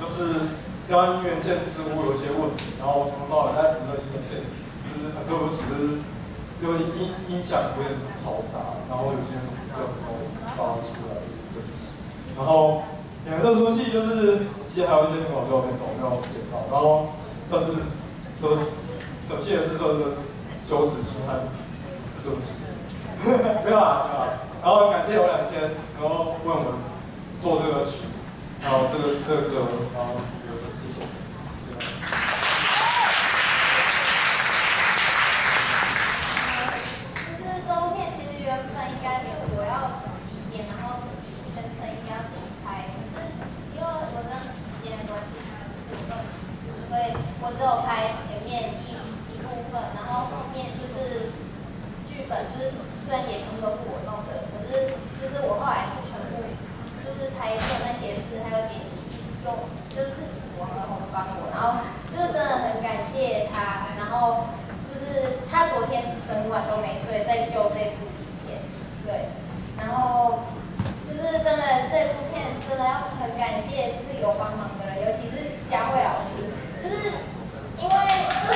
就是雕音源线似乎有些问题，然后我从头到尾在扶着音源线，就是很对不起，就是音响有点嘈杂，然后有些歌没有发出来，就是对不起。然后演这出戏就是其实还有一些很搞笑的片段没有剪到，然后算是舍弃了制作的羞耻心和自尊心。没有啦，没有啦。然后感谢有2000，然后为我们做这个曲，还有这个歌，然后谢谢。 就是这部片其实原本应该是我要自己剪，然后自己全程一定要自己拍，可是因为我真的时间的关系，就是我弄技术，所以我只有拍前面一部分，然后后面就是剧本，就是虽然也全部都是我弄的，可是就是我后来是全部就是拍摄那些事，还有剪辑是用就是王仁宏帮我，然后就是真的很感谢他，然后就是他昨天整晚都没睡在救这部影片，对，然后就是真的这部片真的要很感谢就是有帮忙的人，尤其是佳慧老师，就是因为就是。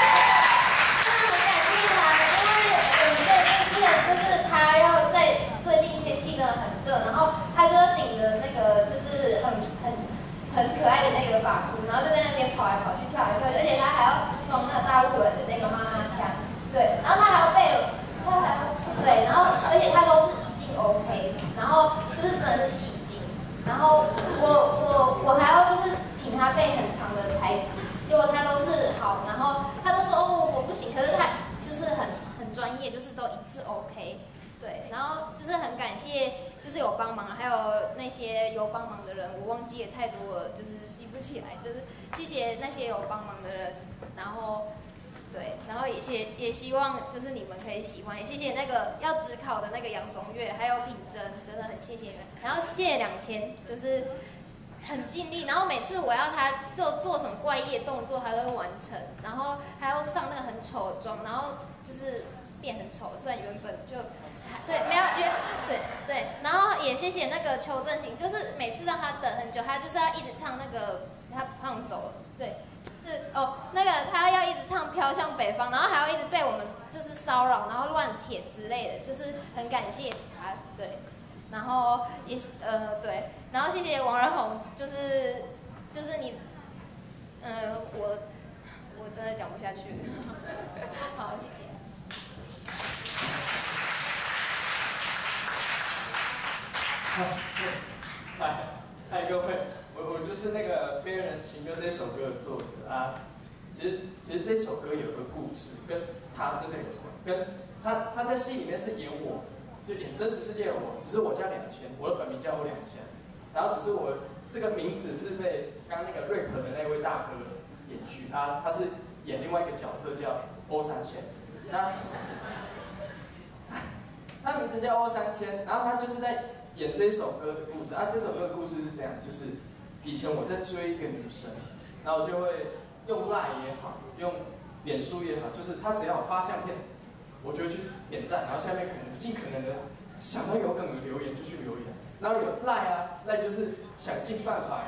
就是他要在最近天气真的很热，然后他就顶着那个就是很可爱的那个发箍，然后就在那边跑来跑去跳来跳去，而且他还要装那个大陆人的那个妈妈腔，对，然后他还要对，然后而且他都是一镜 OK， 然后就是真的是戏精，然后我还要就是请他背很长的台词，结果他都是好，然后他都说哦我不行，可是他就是很专业，就是都一次 OK， 对，然后就是很感谢，就是有帮忙，还有那些有帮忙的人，我忘记了太多了，就是记不起来，就是谢谢那些有帮忙的人，然后对，然后也希望就是你们可以喜欢，也谢谢那个要指考的那个杨宗岳，还有品珍，真的很谢谢你们，然后谢谢2000，就是很尽力，然后每次我要他做什么怪异的动作，他都会完成，然后还要上那个很丑的妆，然后就是变很丑，虽然原本就对没有对，然后也谢谢那个邱正行，就是每次让他等很久，他就是要一直唱那个他唱走了，对，就是那个他要一直唱飘向北方，然后还要一直被我们就是骚扰，然后乱舔之类的，就是很感谢他，对，然后也对，然后谢谢王仁宏，就是你我真的讲不下去，好谢谢。 嗨各位，我就是那个《边缘人情歌》这首歌的作者啊。其实这首歌有个故事，跟他真的有关，跟他在戏里面是演我，就演真实世界的我，只是我叫2000，我的本名叫我2000，然后只是我这个名字是被刚那个 rap 的那位大哥演去，他是演另外一个角色叫欧3000，那他名字叫欧3000，然后他就是在演这首歌的故事啊。这首歌的故事是这样，就是以前我在追一个女生，然后就会用 LINE 也好，用脸书也好，就是他只要有发相片，我就会去点赞，然后下面可能尽可能的想到有梗的留言就去留言，然后有 LINE 就是想尽办法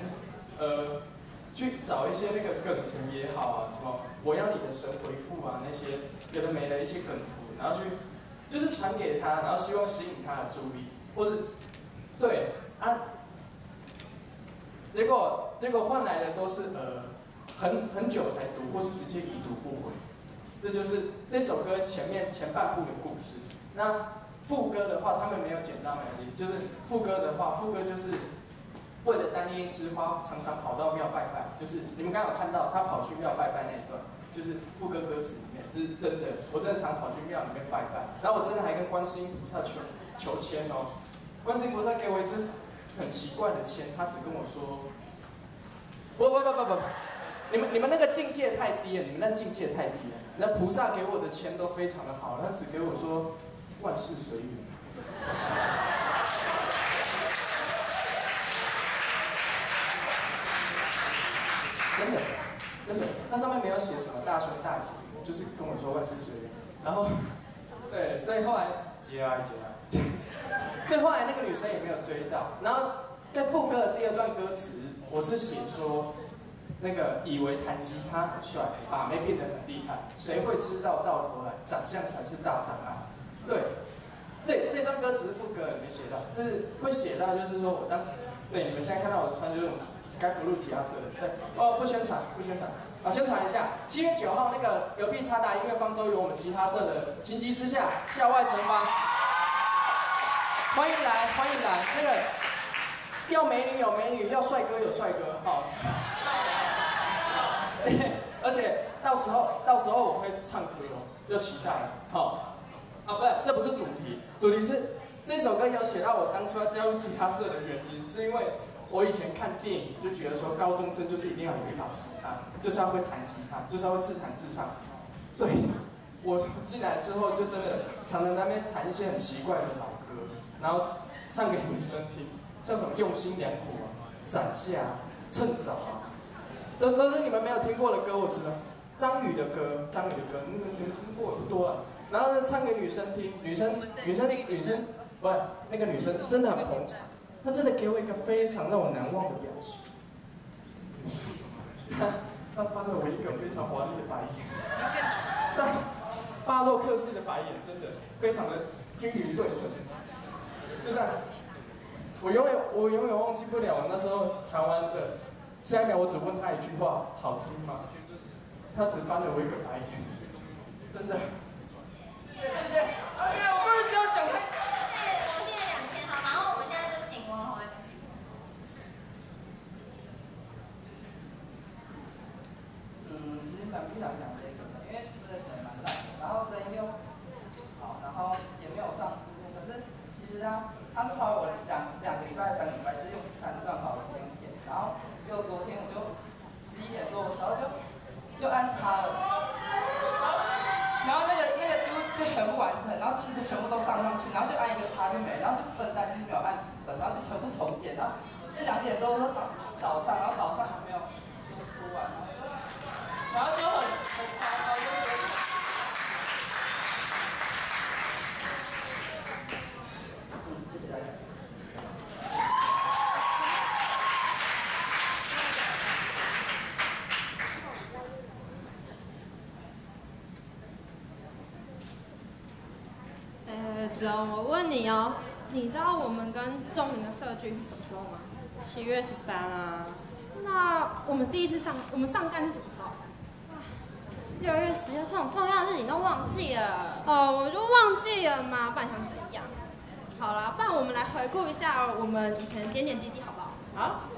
去找一些那个梗图也好啊，什么我要你的神回复啊，那些有的没的一些梗图，然后就是传给他，然后希望吸引他的注意，或是对啊，结果换来的都是很久才读，或是直接已读不回。这就是这首歌前半部的故事。那副歌的话，他们没有剪到没关系，就是副歌的话，副歌就是为了单恋一枝花，常常跑到庙拜拜，就是你们刚刚有看到他跑去庙拜拜那一段，就是副歌歌词里面，这是真的，我真的常跑去庙里面拜拜，然后我真的还跟观世音菩萨求签哦，观世音菩萨给我一支很奇怪的签，他只跟我说，不，你们那个境界太低了，你们那境界太低了，那菩萨给我的签都非常的好，他只给我说万事随缘。真的，那上面没有写什么大凶大吉什么，就是跟我说万事随缘。然后，对，所以后来节哀， 所以后来那个女生也没有追到。然后在副歌的第2段歌词，我是写说，那个以为弹吉他很帅，把妹变得很厉害，谁会知道到头来长相才是大障碍？对，这段歌词是副歌里面写到，就是会写到，就是说我当时，对，你们现在看到我穿就是那种 Sky Blue 吉他色的，对，哦，不宣传，啊，宣传一下，7月9号那个隔壁他达音乐方舟有我们吉他社的情急之下校外惩罚，欢迎来，那个要美女有美女，要帅哥有帅哥，好，而且到时候我会唱歌哦，要期待，好，啊，不是，这不是主题，主题是这首歌有写到我当初要加入吉他社的原因，是因为我以前看电影就觉得说高中生就是一定要有一把吉他，就是要会弹吉他，就是要会自弹自唱。对，我进来之后就真的常常在那边弹一些很奇怪的老歌，然后唱给女生听，像什么用心良苦啊、伞下啊、趁早啊，都是你们没有听过的歌，我知道。张宇的歌，你们听过不多了。然后呢，唱给女生听，女生，不是那个女生真的很捧场。他真的给我一个非常让我难忘的表情，他翻了我一个非常华丽的白眼，但巴洛克式的白眼真的非常的均匀对称，就这样，我永远忘记不了那时候台湾的，下一秒我只问他一句话，好听吗？他只翻了我一个白眼，真的，谢谢，哎呀，我不是只要讲太。 其实蛮不想讲这个的，因为真的剪得蛮烂的，然后声音又好，然后也没有上字幕。可是其实他是花我2个礼拜、3个礼拜，就是用3、4段跑的时间剪，然后就昨天我就11点多的时候就按插了，然后那个就全部完成，然后字就全部都上去，然后就按一个插就没，然后就笨蛋就是没有按储存，然后就全部重剪，然后2点多的早上，然后早上还没有输出完。然后就很糟糕，就觉得，谢谢大家。 子荣，我问你哦，你知道我们跟仲明的社聚是什么时候吗 7月13啊。 那我们上干是什么时候 ？6月10日这种重要的日你都忘记了？ 哦，我就忘记了嘛，不然想怎样？好啦，不然我们来回顾一下我们以前的点点滴滴好不好？ 好。